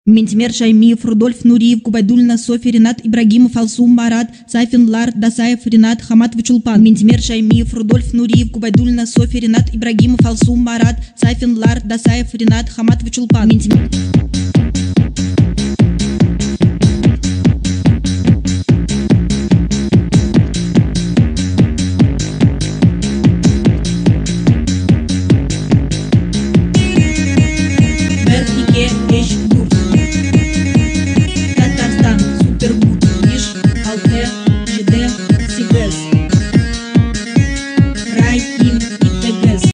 Ментимер Шаймиев, Рудольф Нуриев, Губайдульна, Софья, Ренат Ибрагимов, Алсум Марат, Сайфин Лар, Дасаев, Ренат Хаматович Улпан. Ментимер Шаймиев, Рудольф Нуриев, Губайдульна, Софья, Ренат Ибрагимов, Алсум Марат, Сайфин Лар, Дасаев, Ренат Хаматович Улпан.